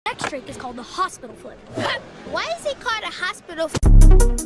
Next trick is called the hospital flip. Why is it called a hospital flip?